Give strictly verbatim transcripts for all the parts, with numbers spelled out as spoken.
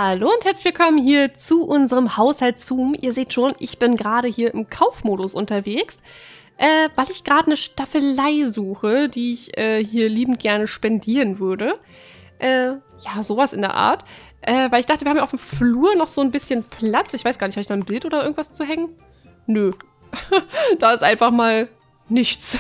Hallo und herzlich willkommen hier zu unserem Haushaltszoom. Ihr seht schon, ich bin gerade hier im Kaufmodus unterwegs, äh, weil ich gerade eine Staffelei suche, die ich äh, hier liebend gerne spendieren würde. Äh, ja, sowas in der Art. Äh, weil ich dachte, wir haben ja auf dem Flur noch so ein bisschen Platz. Ich weiß gar nicht, habe ich da ein Bild oder irgendwas zu hängen? Nö. Da ist einfach mal nichts.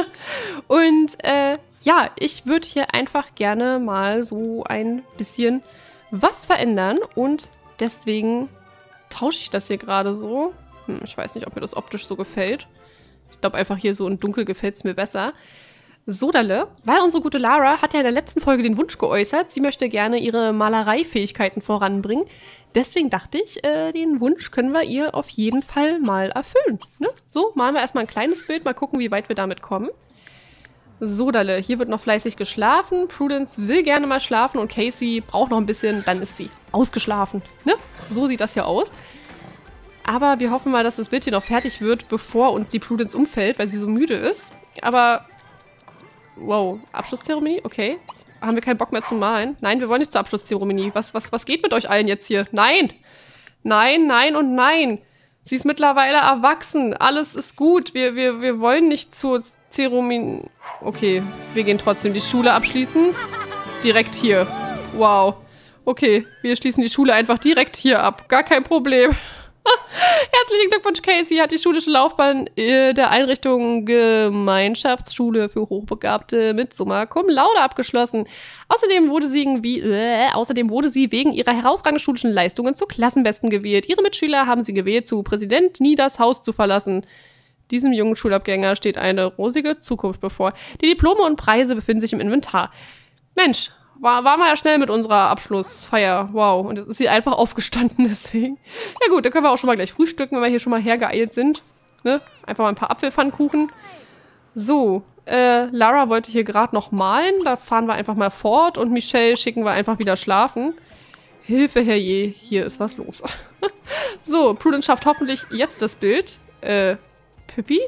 Und äh, ja, ich würde hier einfach gerne mal so ein bisschen was verändern und deswegen tausche ich das hier gerade so. Hm, ich weiß nicht, ob mir das optisch so gefällt. Ich glaube einfach hier so in Dunkel gefällt es mir besser. Sodale, weil unsere gute Lara hat ja in der letzten Folge den Wunsch geäußert, sie möchte gerne ihre Malereifähigkeiten voranbringen. Deswegen dachte ich, äh, den Wunsch können wir ihr auf jeden Fall mal erfüllen. Ne? So, malen wir erstmal ein kleines Bild, mal gucken, wie weit wir damit kommen. Sodale, hier wird noch fleißig geschlafen. Prudence will gerne mal schlafen und Casey braucht noch ein bisschen, dann ist sie ausgeschlafen. Ne? So sieht das hier aus. Aber wir hoffen mal, dass das Bild hier noch fertig wird, bevor uns die Prudence umfällt, weil sie so müde ist. Aber, wow, Abschlusszeremonie? Okay. Haben wir keinen Bock mehr zu malen? Nein, wir wollen nicht zur Abschlusszeremonie. Was, was, was geht mit euch allen jetzt hier? Nein! Nein, nein und nein! Sie ist mittlerweile erwachsen. Alles ist gut. Wir, wir, wir wollen nicht zur Zeremonie... Okay, wir gehen trotzdem die Schule abschließen. Direkt hier. Wow. Okay, wir schließen die Schule einfach direkt hier ab. Gar kein Problem. Herzlichen Glückwunsch, Casey hat die schulische Laufbahn der Einrichtung Gemeinschaftsschule für Hochbegabte mit Summa Cum Laude abgeschlossen. Außerdem wurde sie irgendwie, äh, außerdem wurde sie wegen ihrer herausragenden schulischen Leistungen zu Klassenbesten gewählt. Ihre Mitschüler haben sie gewählt, zu Präsident nie das Haus zu verlassen. Diesem jungen Schulabgänger steht eine rosige Zukunft bevor. Die Diplome und Preise befinden sich im Inventar. Mensch, war, war mal ja schnell mit unserer Abschlussfeier. Wow, und jetzt ist sie einfach aufgestanden deswegen. Ja gut, dann können wir auch schon mal gleich frühstücken, wenn wir hier schon mal hergeeilt sind. Ne? Einfach mal ein paar Apfelpfannkuchen. So, äh, Lara wollte hier gerade noch malen. Da fahren wir einfach mal fort und Michelle schicken wir einfach wieder schlafen. Hilfe, herrje, hier ist was los. So, Prudence schafft hoffentlich jetzt das Bild. Äh, Pippi?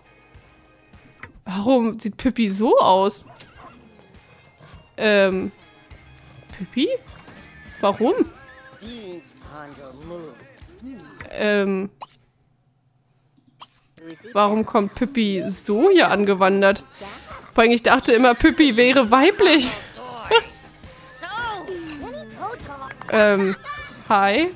Warum sieht Pippi so aus? Ähm, Pippi? Warum? Ähm, warum kommt Pippi so hier angewandert? Vor allem, ich dachte immer, Pippi wäre weiblich. ähm, hi.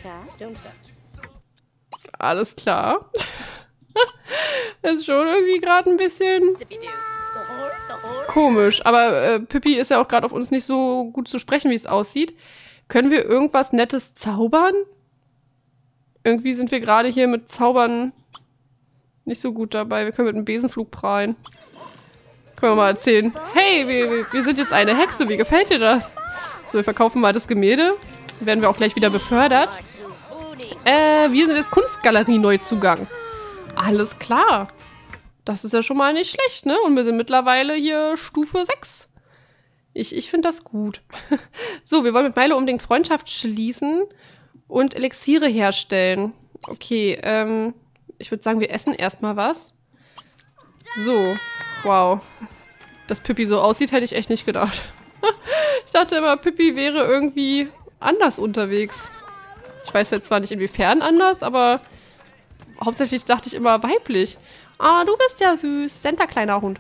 Alles klar. Das ist schon irgendwie gerade ein bisschen komisch. Aber äh, Pippi ist ja auch gerade auf uns nicht so gut zu sprechen, wie es aussieht. Können wir irgendwas Nettes zaubern? Irgendwie sind wir gerade hier mit Zaubern nicht so gut dabei. Wir können mit einem Besenflug prahlen. Können wir mal erzählen. Hey, wir, wir sind jetzt eine Hexe. Wie gefällt dir das? So, wir verkaufen mal das Gemälde. Dann werden wir auch gleich wieder befördert. Äh, wir sind jetzt Kunstgalerie-Neuzugang. Alles klar. Das ist ja schon mal nicht schlecht, ne? Und wir sind mittlerweile hier Stufe sechs. Ich, ich finde das gut. So, wir wollen mit Milo unbedingt Freundschaft schließen und Elixiere herstellen. Okay, ähm, ich würde sagen, wir essen erstmal was. So, wow. Dass Pippi so aussieht, hätte ich echt nicht gedacht. Ich dachte immer, Pippi wäre irgendwie anders unterwegs. Ich weiß jetzt zwar nicht inwiefern anders, aber hauptsächlich dachte ich immer weiblich. Ah, du bist ja süß. Center, kleiner Hund.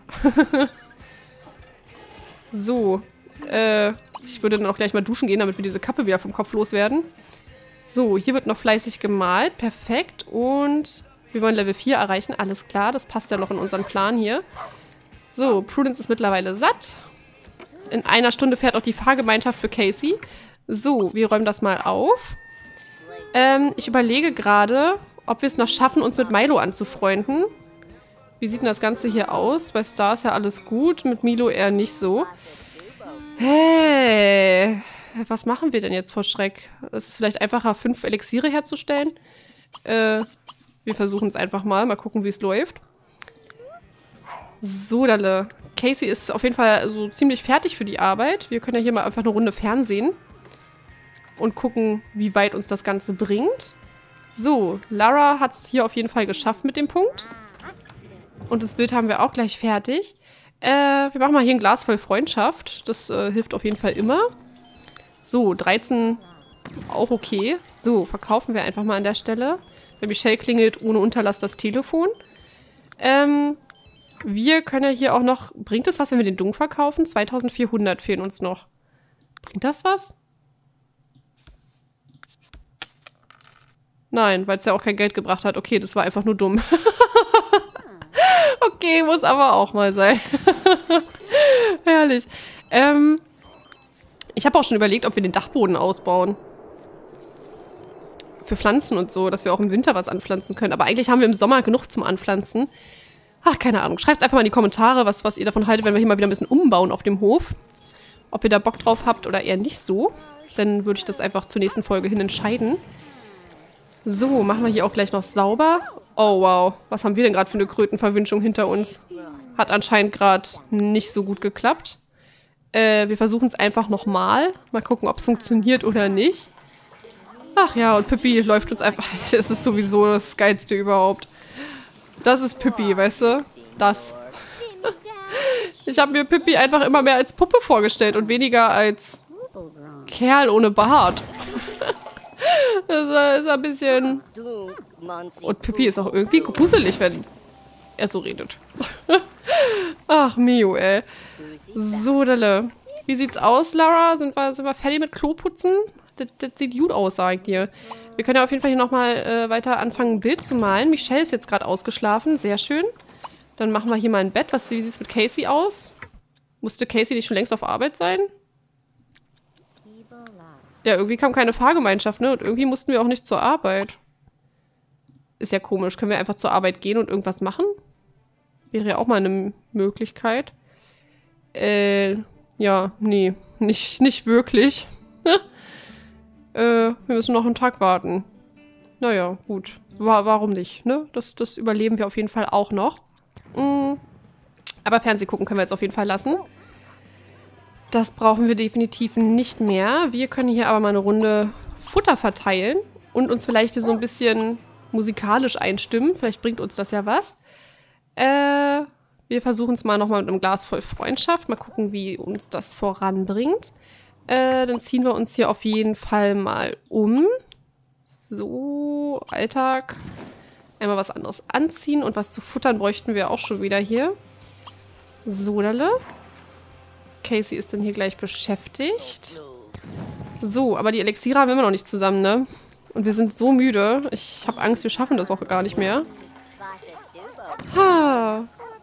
So. Äh, ich würde dann auch gleich mal duschen gehen, damit wir diese Kappe wieder vom Kopf loswerden. So, hier wird noch fleißig gemalt. Perfekt. Und wir wollen Level vier erreichen. Alles klar, das passt ja noch in unseren Plan hier. So, Prudence ist mittlerweile satt. In einer Stunde fährt auch die Fahrgemeinschaft für Casey. So, wir räumen das mal auf. Ähm, ich überlege gerade, ob wir es noch schaffen, uns mit Milo anzufreunden. Wie sieht denn das Ganze hier aus? Bei Star ist ja alles gut, mit Milo eher nicht so. Hey, was machen wir denn jetzt vor Schreck? Ist es vielleicht einfacher, fünf Elixiere herzustellen? Äh, wir versuchen es einfach mal. Mal gucken, wie es läuft. So, Dalle. Casey ist auf jeden Fall so ziemlich fertig für die Arbeit. Wir können ja hier mal einfach eine Runde Fernsehen. Und gucken, wie weit uns das Ganze bringt. So, Lara hat es hier auf jeden Fall geschafft mit dem Punkt. Und das Bild haben wir auch gleich fertig. Äh, wir machen mal hier ein Glas voll Freundschaft. Das äh, hilft auf jeden Fall immer. So, dreizehn Auch okay. So, verkaufen wir einfach mal an der Stelle. Bei Michelle klingelt ohne Unterlass das Telefon. Ähm, wir können ja hier auch noch... Bringt es was, wenn wir den Dung verkaufen? zweitausendvierhundert fehlen uns noch. Bringt das was? Nein, weil es ja auch kein Geld gebracht hat. Okay, das war einfach nur dumm. Okay, muss aber auch mal sein. Herrlich. Ähm, ich habe auch schon überlegt, ob wir den Dachboden ausbauen. Für Pflanzen und so, dass wir auch im Winter was anpflanzen können. Aber eigentlich haben wir im Sommer genug zum Anpflanzen. Ach, keine Ahnung. Schreibt einfach mal in die Kommentare, was, was ihr davon haltet, wenn wir hier mal wieder ein bisschen umbauen auf dem Hof. Ob ihr da Bock drauf habt oder eher nicht so. Dann würde ich das einfach zur nächsten Folge hin entscheiden. So, machen wir hier auch gleich noch sauber. Oh, wow. Was haben wir denn gerade für eine Krötenverwünschung hinter uns? Hat anscheinend gerade nicht so gut geklappt. Äh, wir versuchen es einfach nochmal. Mal gucken, ob es funktioniert oder nicht. Ach ja, und Pippi läuft uns einfach... Das ist sowieso das Geilste überhaupt. Das ist Pippi, weißt du? Das. Ich habe mir Pippi einfach immer mehr als Puppe vorgestellt und weniger als Kerl ohne Bart. Das ist ein bisschen... Und Pippi ist auch irgendwie gruselig, wenn er so redet. Ach, Mio, ey. So, Dalle. Wie sieht's aus, Lara? Sind wir, sind wir fertig mit Kloputzen? Das, das sieht gut aus, sag ich dir. Wir können ja auf jeden Fall hier nochmal äh, weiter anfangen, ein Bild zu malen. Michelle ist jetzt gerade ausgeschlafen. Sehr schön. Dann machen wir hier mal ein Bett. Was, wie sieht's mit Casey aus? Musste Casey nicht schon längst auf Arbeit sein? Ja, irgendwie kam keine Fahrgemeinschaft, ne? Und irgendwie mussten wir auch nicht zur Arbeit. Ist ja komisch. Können wir einfach zur Arbeit gehen und irgendwas machen? Wäre ja auch mal eine Möglichkeit. Äh, ja, nee. Nicht, nicht wirklich. äh, wir müssen noch einen Tag warten. Naja, gut. War, warum nicht, ne? Das, das überleben wir auf jeden Fall auch noch. Mhm. Aber Fernseh gucken können wir jetzt auf jeden Fall lassen. Das brauchen wir definitiv nicht mehr. Wir können hier aber mal eine Runde Futter verteilen und uns vielleicht hier so ein bisschen musikalisch einstimmen. Vielleicht bringt uns das ja was. Äh, wir versuchen es mal nochmal mit einem Glas voll Freundschaft. Mal gucken, wie uns das voranbringt. Äh, dann ziehen wir uns hier auf jeden Fall mal um. So, Alltag. Einmal was anderes anziehen und was zu futtern bräuchten wir auch schon wieder hier. So, Dalle. Casey ist dann hier gleich beschäftigt. So, aber die Elixiere haben wir immer noch nicht zusammen, ne? Und wir sind so müde. Ich habe Angst, wir schaffen das auch gar nicht mehr. Ha.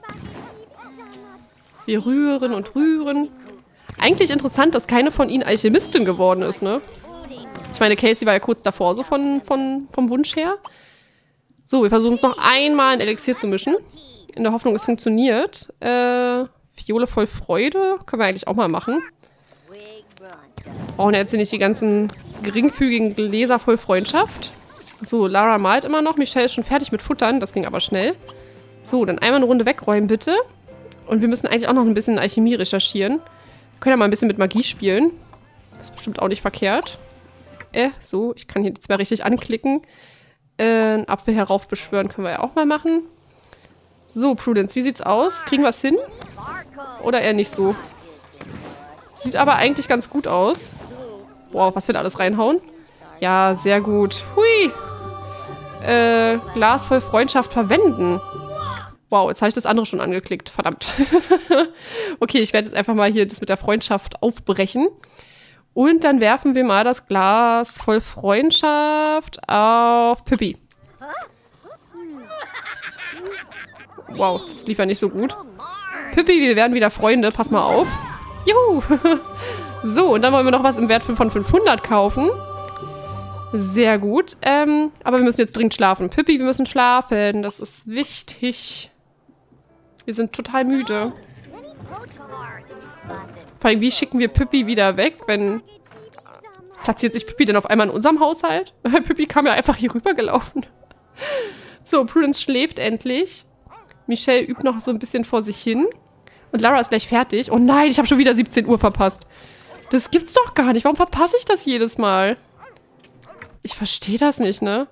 Wir rühren und rühren. Eigentlich interessant, dass keine von ihnen Alchemistin geworden ist, ne? Ich meine, Casey war ja kurz davor, so von, von, vom Wunsch her. So, wir versuchen es noch einmal ein Elixier zu mischen. In der Hoffnung, es funktioniert. Äh... Fiole voll Freude. Können wir eigentlich auch mal machen. Brauchen jetzt hier nicht die ganzen geringfügigen Gläser voll Freundschaft. So, Lara malt immer noch. Michelle ist schon fertig mit Futtern. Das ging aber schnell. So, dann einmal eine Runde wegräumen, bitte. Und wir müssen eigentlich auch noch ein bisschen Alchemie recherchieren. Wir können ja mal ein bisschen mit Magie spielen. Das ist bestimmt auch nicht verkehrt. Äh, so. Ich kann hier jetzt mal richtig anklicken. Äh, einen Apfel heraufbeschwören können wir ja auch mal machen. So, Prudence, wie sieht's aus? Kriegen wir es hin? Oder eher nicht so? Sieht aber eigentlich ganz gut aus. Boah, was wir da alles reinhauen? Ja, sehr gut. Hui! Äh, Glas voll Freundschaft verwenden. Wow, jetzt habe ich das andere schon angeklickt. Verdammt. Okay, ich werde jetzt einfach mal hier das mit der Freundschaft aufbrechen. Und dann werfen wir mal das Glas voll Freundschaft auf Pippi. Wow, das lief ja nicht so gut. Pippi, wir werden wieder Freunde. Pass mal auf. Juhu. So, und dann wollen wir noch was im Wert von fünfhundert kaufen. Sehr gut. Ähm, aber wir müssen jetzt dringend schlafen. Pippi, wir müssen schlafen. Das ist wichtig. Wir sind total müde. Vor allem, wie schicken wir Pippi wieder weg, wenn... Platziert sich Pippi denn auf einmal in unserem Haushalt? Pippi kam ja einfach hier rübergelaufen. So, Prudence schläft endlich. Michelle übt noch so ein bisschen vor sich hin. Und Lara ist gleich fertig. Oh nein, ich habe schon wieder siebzehn Uhr verpasst. Das gibt's doch gar nicht. Warum verpasse ich das jedes Mal? Ich verstehe das nicht, ne?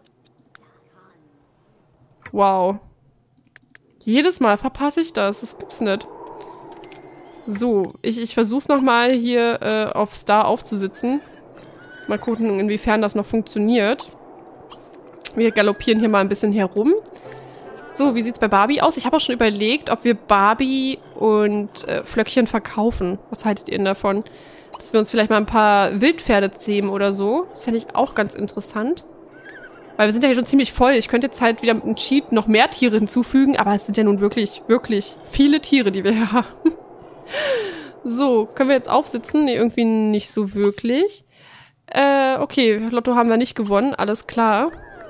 Wow. Jedes Mal verpasse ich das. Das gibt's nicht. So, ich, ich versuche es nochmal hier äh, auf Star aufzusitzen. Mal gucken, inwiefern das noch funktioniert. Wir galoppieren hier mal ein bisschen herum. So, wie sieht es bei Barbie aus? Ich habe auch schon überlegt, ob wir Barbie und äh, Flöckchen verkaufen. Was haltet ihr denn davon? Dass wir uns vielleicht mal ein paar Wildpferde zähmen oder so. Das fände ich auch ganz interessant. Weil wir sind ja hier schon ziemlich voll. Ich könnte jetzt halt wieder mit einem Cheat noch mehr Tiere hinzufügen. Aber es sind ja nun wirklich, wirklich viele Tiere, die wir hier haben. So, können wir jetzt aufsitzen? Nee, irgendwie nicht so wirklich. Äh, okay, Lotto haben wir nicht gewonnen. Alles klar.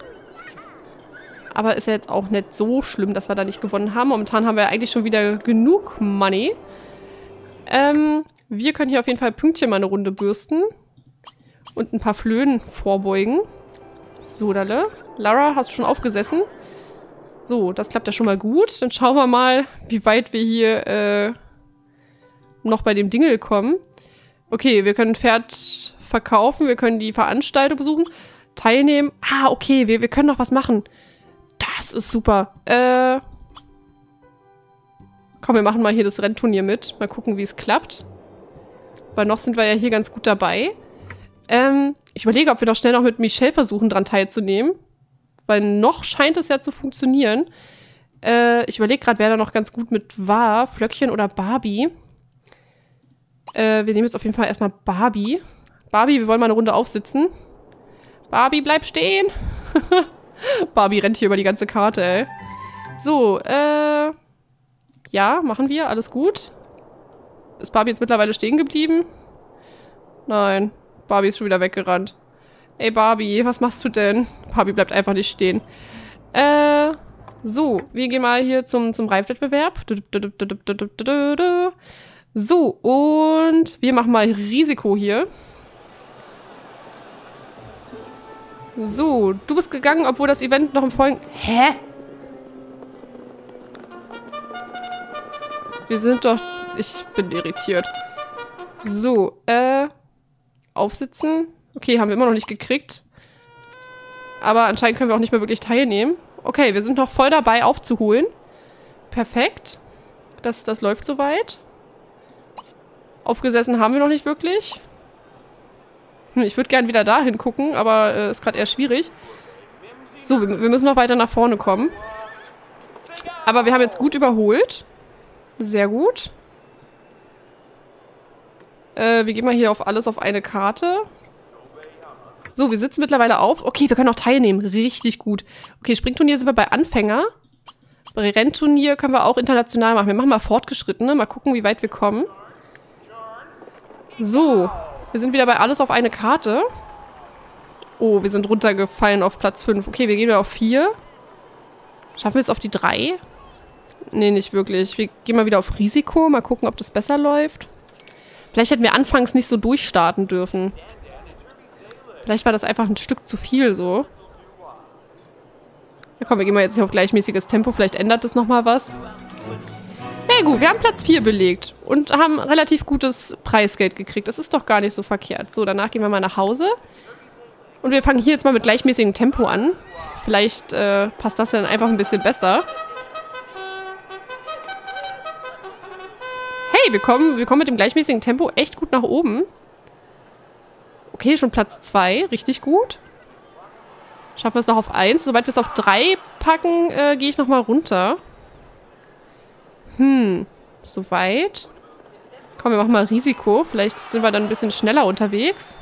Aber ist ja jetzt auch nicht so schlimm, dass wir da nicht gewonnen haben. Momentan haben wir ja eigentlich schon wieder genug Money. Ähm, wir können hier auf jeden Fall Pünktchen mal eine Runde bürsten. Und ein paar Flöhen vorbeugen. So, Dalle. Lara, hast du schon aufgesessen? So, das klappt ja schon mal gut. Dann schauen wir mal, wie weit wir hier äh, noch bei dem Dingel kommen. Okay, wir können ein Pferd verkaufen. Wir können die Veranstaltung besuchen. Teilnehmen. Ah, okay, wir, wir können noch was machen. Das ist super. Äh. Komm, wir machen mal hier das Rennturnier mit. Mal gucken, wie es klappt. Weil noch sind wir ja hier ganz gut dabei. Ähm, ich überlege, ob wir doch schnell noch mit Michelle versuchen, dran teilzunehmen. Weil noch scheint es ja zu funktionieren. Äh, ich überlege gerade, wer da noch ganz gut mit war. Flöckchen oder Barbie. Äh, wir nehmen jetzt auf jeden Fall erstmal Barbie. Barbie, wir wollen mal eine Runde aufsitzen. Barbie, bleib stehen. Barbie rennt hier über die ganze Karte, ey. So, äh... ja, machen wir. Alles gut. Ist Barbie jetzt mittlerweile stehen geblieben? Nein. Barbie ist schon wieder weggerannt. Ey, Barbie, was machst du denn? Barbie bleibt einfach nicht stehen. Äh, so. Wir gehen mal hier zum, zum Reifwettbewerb. So, und wir machen mal Risiko hier. So, du bist gegangen, obwohl das Event noch im vollen... Hä? Wir sind doch... Ich bin irritiert. So, äh... aufsitzen. Okay, haben wir immer noch nicht gekriegt. Aber anscheinend können wir auch nicht mehr wirklich teilnehmen. Okay, wir sind noch voll dabei aufzuholen. Perfekt. Das, das läuft soweit. Aufgesessen haben wir noch nicht wirklich. Ich würde gerne wieder dahin gucken, aber äh, ist gerade eher schwierig. So, wir, wir müssen noch weiter nach vorne kommen. Aber wir haben jetzt gut überholt. Sehr gut. Äh, wir gehen mal hier auf alles auf eine Karte. So, wir sitzen mittlerweile auf. Okay, wir können auch teilnehmen. Richtig gut. Okay, Springturnier sind wir bei Anfänger. Bei Rennturnier können wir auch international machen. Wir machen mal Fortgeschrittene. Mal gucken, wie weit wir kommen. So. Wir sind wieder bei alles auf eine Karte. Oh, wir sind runtergefallen auf Platz fünf. Okay, wir gehen wieder auf vier. Schaffen wir es auf die drei? Nee, nicht wirklich. Wir gehen mal wieder auf Risiko. Mal gucken, ob das besser läuft. Vielleicht hätten wir anfangs nicht so durchstarten dürfen. Vielleicht war das einfach ein Stück zu viel so. Ja komm, wir gehen mal jetzt hier auf gleichmäßiges Tempo. Vielleicht ändert das nochmal was. Na ja, gut, wir haben Platz vier belegt. Und haben relativ gutes Preisgeld gekriegt. Das ist doch gar nicht so verkehrt. So, danach gehen wir mal nach Hause. Und wir fangen hier jetzt mal mit gleichmäßigem Tempo an. Vielleicht äh, passt das dann einfach ein bisschen besser. Hey, wir kommen, wir kommen mit dem gleichmäßigen Tempo echt gut nach oben. Okay, schon Platz zwei. Richtig gut. Schaffen wir es noch auf eins. Sobald wir es auf drei packen, äh, gehe ich nochmal runter. Hm, soweit. Komm, wir machen mal Risiko. Vielleicht sind wir dann ein bisschen schneller unterwegs.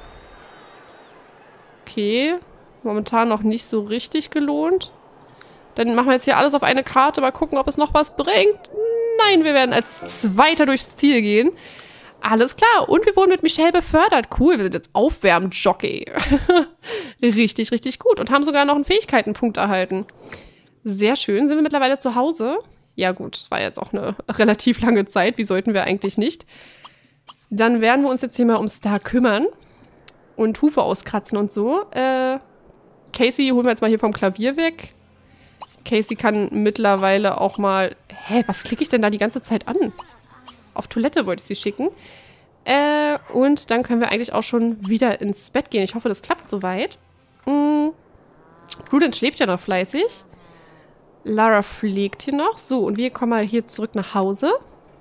Okay. Momentan noch nicht so richtig gelohnt. Dann machen wir jetzt hier alles auf eine Karte. Mal gucken, ob es noch was bringt. Nein, wir werden als Zweiter durchs Ziel gehen. Alles klar. Und wir wurden mit Michelle befördert. Cool, wir sind jetzt Aufwärmjockey. Richtig, richtig gut. Und haben sogar noch einen Fähigkeitenpunkt erhalten. Sehr schön. Sind wir mittlerweile zu Hause? Ja gut, es war jetzt auch eine relativ lange Zeit. Wie sollten wir eigentlich nicht? Dann werden wir uns jetzt hier mal um Star kümmern. Und Hufe auskratzen und so. Äh, Casey holen wir jetzt mal hier vom Klavier weg. Casey kann mittlerweile auch mal... Hä, was klicke ich denn da die ganze Zeit an? Auf Toilette wollte ich sie schicken. Äh, und dann können wir eigentlich auch schon wieder ins Bett gehen. Ich hoffe, das klappt soweit. Mhm. Prudence schläft ja noch fleißig. Lara pflegt hier noch. So, und wir kommen mal hier zurück nach Hause.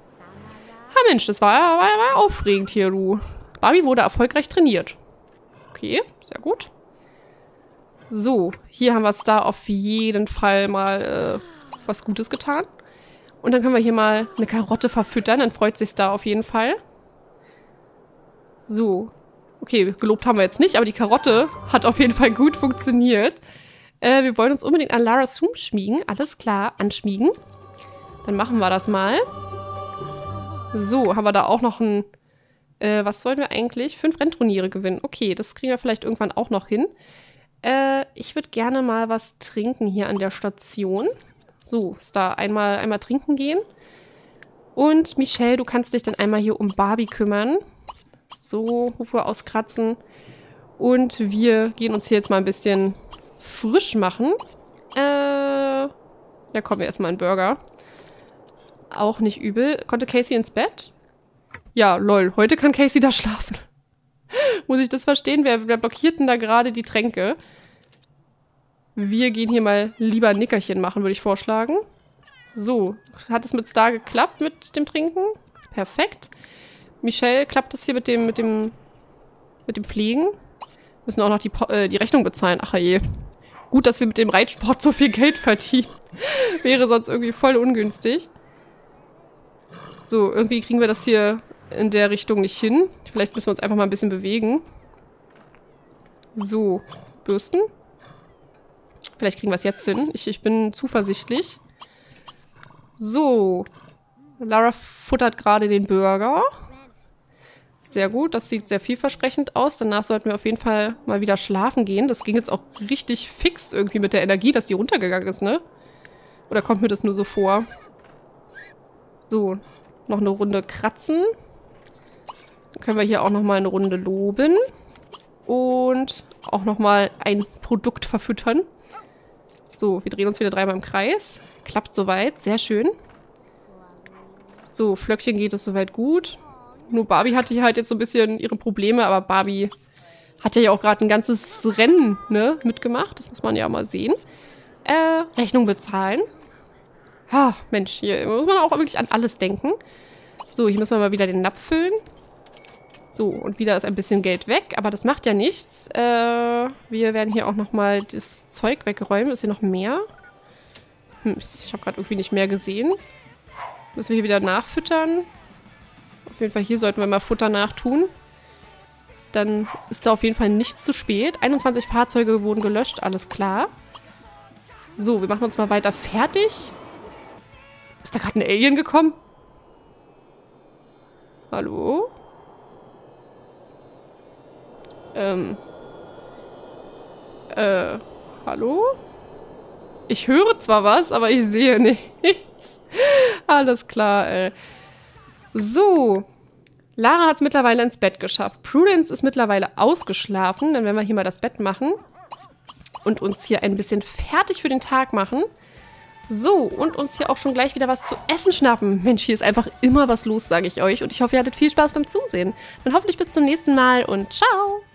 Ha, Mensch, das war, war, war aufregend hier, du. Barbie wurde erfolgreich trainiert. Okay, sehr gut. So, hier haben wir Star auf jeden Fall mal äh, was Gutes getan. Und dann können wir hier mal eine Karotte verfüttern. Dann freut sich Star auf jeden Fall. So. Okay, gelobt haben wir jetzt nicht, aber die Karotte hat auf jeden Fall gut funktioniert. Äh, wir wollen uns unbedingt an Laras Room schmiegen. Alles klar, anschmiegen. Dann machen wir das mal. So, haben wir da auch noch ein... Äh, was wollen wir eigentlich? Fünf Rennturniere gewinnen. Okay, das kriegen wir vielleicht irgendwann auch noch hin. Äh, ich würde gerne mal was trinken hier an der Station. So, Star, einmal, einmal trinken gehen. Und Michelle, du kannst dich dann einmal hier um Barbie kümmern. So, Hufe auskratzen. Und wir gehen uns hier jetzt mal ein bisschen frisch machen. Äh, ja, kommen wir erstmal einen Burger. Auch nicht übel. Konnte Casey ins Bett? Ja, lol. Heute kann Casey da schlafen. Muss ich das verstehen? Wer, wer blockiert denn da gerade die Tränke? Wir gehen hier mal lieber ein Nickerchen machen, würde ich vorschlagen. So, hat es mit Star geklappt mit dem Trinken? Perfekt. Michelle, klappt es hier mit dem, mit dem, mit dem Pflegen? Müssen auch noch die, äh, die Rechnung bezahlen. Ach je. Gut, dass wir mit dem Reitsport so viel Geld verdienen. Wäre sonst irgendwie voll ungünstig. So, irgendwie kriegen wir das hier in der Richtung nicht hin. Vielleicht müssen wir uns einfach mal ein bisschen bewegen. So, bürsten. Vielleicht kriegen wir es jetzt hin. Ich, ich bin zuversichtlich. So. Lara futtert gerade den Burger. Sehr gut, das sieht sehr vielversprechend aus. Danach sollten wir auf jeden Fall mal wieder schlafen gehen. Das ging jetzt auch richtig fix irgendwie mit der Energie, dass die runtergegangen ist, ne? Oder kommt mir das nur so vor? So, noch eine Runde kratzen. Dann können wir hier auch nochmal eine Runde loben. Und auch nochmal ein Produkt verfüttern. So, wir drehen uns wieder dreimal im Kreis. Klappt soweit, sehr schön. So, Flöckchen geht es soweit gut. Nur Barbie hatte hier halt jetzt so ein bisschen ihre Probleme, aber Barbie hat ja auch gerade ein ganzes Rennen, ne, mitgemacht. Das muss man ja mal sehen. Äh, Rechnung bezahlen. Ha, Mensch, hier muss man auch wirklich an alles denken. So, hier müssen wir mal wieder den Napf füllen. So, und wieder ist ein bisschen Geld weg, aber das macht ja nichts. Äh, wir werden hier auch nochmal das Zeug wegräumen. Ist hier noch mehr? Hm, ich habe gerade irgendwie nicht mehr gesehen. Müssen wir hier wieder nachfüttern. Auf jeden Fall hier sollten wir mal Futter nachtun. Dann ist da auf jeden Fall nichts zu spät. einundzwanzig Fahrzeuge wurden gelöscht, alles klar. So, wir machen uns mal weiter fertig. Ist da gerade ein Alien gekommen? Hallo? Ähm. Äh, hallo? Ich höre zwar was, aber ich sehe nichts. Alles klar, ey. So. Lara hat es mittlerweile ins Bett geschafft. Prudence ist mittlerweile ausgeschlafen. Dann werden wir hier mal das Bett machen. Und uns hier ein bisschen fertig für den Tag machen. So, und uns hier auch schon gleich wieder was zu essen schnappen. Mensch, hier ist einfach immer was los, sage ich euch. Und ich hoffe, ihr hattet viel Spaß beim Zusehen. Dann hoffentlich bis zum nächsten Mal und ciao!